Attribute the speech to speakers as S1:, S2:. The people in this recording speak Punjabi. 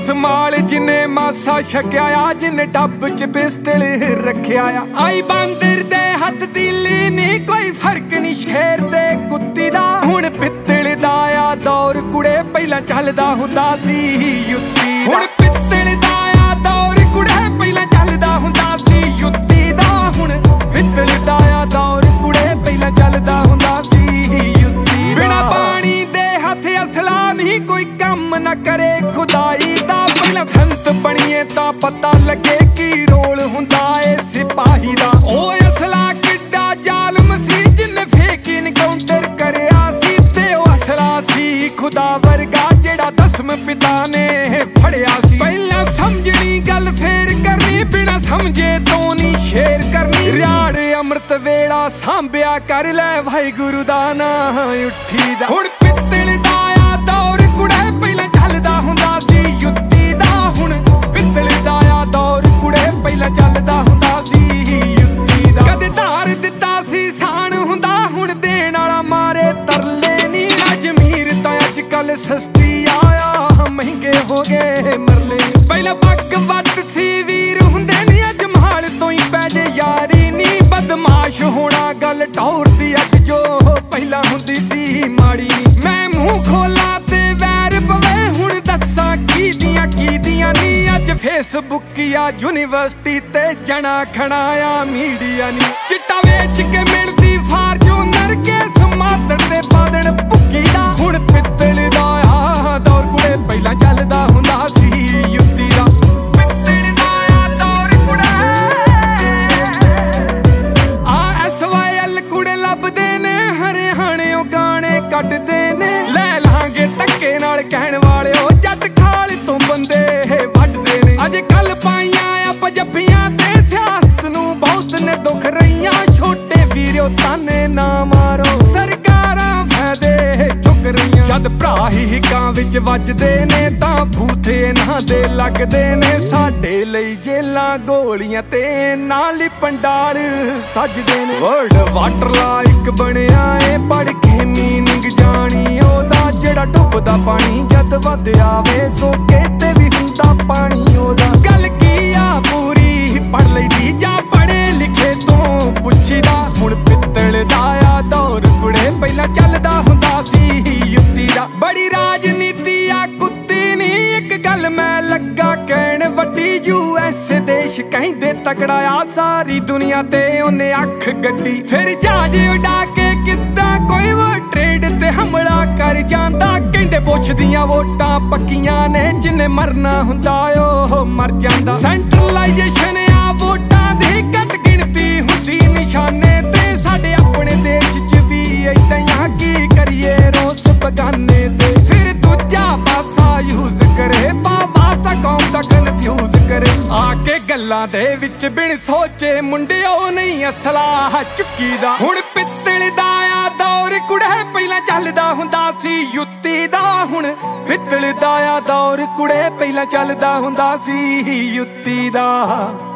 S1: ਸਮਾਲ ਜਿਨੇ ਮਾਸਾ ਛਕਿਆ ਆ, ਜਿਨੇ ਡੱਬ ਚ ਪਿਸਟਲ ਰੱਖਿਆ ਆ। ਆਈ ਬਾਂਦਰ ਦੇ ਹੱਥ ਤੀਲੀ ਨੀ ਕੋਈ ਫਰਕ ਨੀ ਸ਼ੇਰ ਤੇ ਕੁੱਤੀ ਦਾ। ਹੁਣ ਪਿੱਤਲ ਦਾ ਆ ਦੌਰ ਕੁੜੇ, ਪਹਿਲਾਂ ਚੱਲਦਾ ਹੁੰਦਾ ਸੀ ਯੁੱਤੀ ਦਾ। ਹੁਣ ਪਿੱਤਲ ਦਾ ਆ ਦੌਰ ਕੁੜੇ, ਪਹਿਲਾਂ ਚੱਲਦਾ ਹੁੰਦਾ ਸੀ ਯੁੱਤੀ ਦਾ। ਹੁਣ ਪਿੱਤਲ ਦਾ ਆ ਦੌਰ ਕੁੜੇ, ਪਹਿਲਾਂ ਚੱਲਦਾ ਹੁੰਦਾ ਸੀ ਯੁੱਤੀ ਦਾ। ਬਿਨਾ ਪਾਣੀ ਦੇ ਹੱਥ ਅਸਲਾ ਨਹੀਂ ਕੋਈ ਕੰਮ ਨਾ ਕਰੇ ਖੁਦਾਈ ਦਾ। ਪਹਿਲਾਂ ਸੰਤ ਬਣੀਏ ਤਾਂ ਪਤਾ ਲੱਗੇ ਕੀ ਰੋਲ ਹੁੰਦਾ ਏ ਸਿਪਾਹੀ ਦਾ। ਓਏ ਅਸਲਾ ਕਿੱਡਾ ਜ਼ਾਲਮ ਸੀ ਜਿਨੇ ਫੇਕ ਇਨਕਾਊਂਟਰ ਕਰਿਆ ਸੀ, ਤੇ ਉਹ ਅਸਲਾ ਸੀ ਖੁਦਾ ਵਰਗਾ ਜਿਹੜਾ 10ਵੇਂ ਪਿਤਾ ਨੇ ਫੜਿਆ ਸੀ। ਪਹਿਲਾਂ ਸਮਝਣੀ ਗੱਲ ਫੇਰ ਕਰਨੀ, ਬਿਨਾ ਸਮਝੇ ਤੋਂ ਨੀ ਸ਼ੇਰ ਕਰਨੀ। ਰਿਆੜ ਅੰਮ੍ਰਿਤ ਵੇਲਾ ਸਾਂਭਿਆ ਕਰ ਲੈ ਵਾਹਿਗੁਰੂ ਦਾ ਨਾਂ ਉੱਠੀ ਦਾ। ਹੁਣ ਪਿੱਤਲ ਦਾ ਆ ਦੌਰ ਕੁੜੇ, ਪਹਿਲਾਂ ਚੱਲਦਾ ਹੁੰਦਾ ਸੀ ਯੁੱਤੀ ਦਾ। ਹੁਣ ਪਿੱਤਲ ਦਾ ਆ ਦੌਰ ਕੁੜੇ, ਪਹਿਲਾਂ ਚੱਲਦਾ ਹੁੰਦਾ ਸੀ ਯੁੱਤੀ ਦਾ। ਕਦੇ ਧਾਰ ਦਿੱਤਾ ਸੀ ਸਾਨ ਹੁੰਦਾ, ਹੁਣ ਦੇਣ ਵਾਲਾ ਮਾਰੇ ਤਰਲੇ ਨੀ। ਅਜਮੀਰ ਤਾਂ ਅੱਜ ਕੱਲ ਸਸਤੀ ਆਇਆ, ਮਹਿੰਗੇ ਹੋ ਗਏ ਮਰਲੇ। ਪਹਿਲਾਂ ਪੱਗ ਵੱਟ ਸੀ ਵੀਰ ਹੁੰਦੇ ਨੀ, ਅੱਜ ਮਹਾਲ ਤੋਂ ਹੀ ਪੈ ਜੇ ਯਾਰੀ ਨੀ। ਬਦਮਾਸ਼ ਹੋਣਾ ਗੱਲ ਟੌਰ ਦੀ ਅੱਜ, ਜੋ ਪਹਿਲਾਂ ਹੁੰਦੀ ਸੀ ਮਾੜੀ ਨੀ। ਮੈਂ ਮੂੰਹ ਖੋਲਾ ਤੇ ਵੈਰ ਪਵੇ, ਹੁਣ ਦੱਸਾਂ ਕੀ ਦੀਆਂ ਨੀ। ਅੱਜ ਫੇਸਬੁੱਕ ਆ ਯੂਨੀਵਰਸਿਟੀ ਤੇ ਜਣਾ ਖਣਾ ਆ ਮੀਡੀਆ ਨੀ। ਚਿੱਟਾ ਵੇਚ ਕੇ ਮਿਲਦੀ ਫਾਰਚੂਨਰ, ਕੇ ਸਮਾਤਰ ਤੇ ਬਾਦਣ ਭੁੱਕੀ ਦਾ। ਹੁਣ ਪਿੱਤਲ ਦਾ ਆ ਦੌਰ ਕੁੜੇ, ਪਹਿਲਾਂ ਚੱਲਦਾ ਹੁੰਦਾ ਸੀ ਯੁੱਤੀ ਦਾ। ਪਿੱਤਲ ਦਾ ਆ ਦੌਰ ਕੁੜੇ, SYL ਕੁੜੇ ਲੱਭਦੇ ਨੇ, ਹਰਿਆਣਿਓ ਗਾਣੇ ਕੱਢਦੇ ਨੇ। ਲੈ ਲਾਂਗੇ ਧੱਕੇ ਨਾਲ ਕਹਿਣ ਵਾਲਿਓ, ਜੱਟ ਖਾਲ ਤੋਂ ਬੰਦੇ ਵੱਢਦੇ ਨੇ। ਅੱਜ ਕੱਲ ਪਾਈਆਂ ਆ ਪੰਜਾਬੀਆਂ ਤੇ ਸਿਆਸਤ ਨੂੰ ਬਹੁਤ ਨੇ ਦੁੱਖ ਰਹੀਆਂ। ਛੋਟੇ ਵੀਰੋ ਤਾਨੇ ਨਾ ਮਾਰੋ, ਸਰਕਾਰਾਂ ਫਾਇਦੇ ਚੁੱਕ ਰਹੀਆਂ। ਜਦ ਭਰਾ ਹੀ ਹਿੱਕਾਂ ਵਿੱਚ ਵੱਜਦੇ ਨੇ, ਤਾਂ ਬੂਥੇ ਇਹਨਾਂ ਦੇ ਲੱਗਦੇ ਨੇ। ਸਾਡੇ ਲਈ ਜੇਲਾਂ ਗੋਲੀਆਂ ਤੇ ਨਾਲ ਹੀ ਪੰਡਾਲ ਸੱਜਦੇ ਨੇ। ਵਰਲਡ ਵਾਟਰ ਲਾਇਕ ਬਣਿਆ ਏ, ਪੜ ਕੇ ਮੀਨਿੰਗ ਜਾਣੀ ਉਹਦਾ। ਜਿਹੜਾ ਡੁੱਬਦਾ ਪਾਣੀ ਜਦ ਵੱਧ ਆਵੇ, ਸੋਕੇ ਤੇ ਵੀ ਹੁੰਦਾ ਪਾਣੀ ਉਹਦਾ। ਗੱਲ ਕੀ ਆ ਪੂਰੀ ਪੜ ਲਈਦੀ ਜਾਂ ਪੜੇ ਲਿਖੇ ਤੋਂ ਪੁੱਛੀਦਾ। ਹੁਣ ਪਿੱਤਲ ਦਾ ਆ ਦੌਰ ਕੁੜੇ, ਪਹਿਲਾਂ ਚੱਲਦਾ ਹੁੰਦਾ ਸੀ ਯੁੱਤੀ ਦਾ। ਬੜੀ ਰਾਜਨੀਤੀ ਆ ਕੁੱਤੀ ਨੀ, ਇੱਕ ਗੱਲ ਮੈਂ ਲੱਗਾ ਕਹਿਣ ਵੱਡੀ। USA ਦੇਸ਼ ਕਹਿੰਦੇ ਤਕੜਾ ਆ, ਸਾਰੀ ਦੁਨੀਆ ਤੇ ਉਹਨੇ ਅੱਖ ਗੱਡੀ। ਫਿਰ ਜਹਾਜ਼ ਉਡਾ ਕੇ ਕਿੱਦਾਂ ਕੋਈ ਉਹ ਟ੍ਰੇਡ ਤੇ ਹਮਲਾ ਕਰ ਜਾਂਦਾ। ਕਹਿੰਦੇ ਬੁਸ਼ ਦੀਆਂ ਵੋਟਾਂ ਪੱਕੀਆਂ ਨੇ, ਜਿੰਨੇ ਮਰਨਾ ਹੁੰਦਾ ਉਹ ਮਰ ਜਾਂਦਾ। ਸੈਂਟਰਲਾਈਜੇਸ਼ਨ ਆ ਵੋਟਾਂ ਦੀ, ਘੱਟ ਗਿਣਤੀ ਹੁੰਦੀ ਨਿਸ਼ਾਨੇ ਤੇ। ਸਾਡੇ ਆਪਣੇ ਦੇਸ਼ 'ਚ ਵੀ ਏਦਾਂ ਆ, ਕੀ ਕਰੀਏ ਰੋਸ ਬਗਾਨੇ ਤੇ। ਫਿਰ ਦੂਜਾ ਪਾਸਾ ਯੂਜ਼ ਕਰੇ, ਵਾਸਤਾ ਕੌਮ ਦਾ ਕਨਫਿਊਜ਼ ਕਰੇ। ਆ ਕੇ ਗੱਲਾਂ ਦੇ ਵਿੱਚ ਬਿਨ ਸੋਚੇ ਮੁੰਡਿਓ ਨਹੀਂ ਅਸਲਾ ਚੁੱਕੀ ਦਾ। ਹੁਣ ਪਿੱਤਲ ਦਾ ਆ ਦੌਰ ਕੁੜੇ, ਪਹਿਲਾਂ ਚੱਲਦਾ ਹੁੰਦਾ ਸੀ ਯੁੱਤੀ ਦਾ। ਹੁਣ ਪਿੱਤਲ ਦਾ ਆ ਦੌਰ ਕੁੜੇ, ਪਹਿਲਾਂ ਚੱਲਦਾ ਹੁੰਦਾ ਸੀ ਯੁੱਤੀ ਦਾ।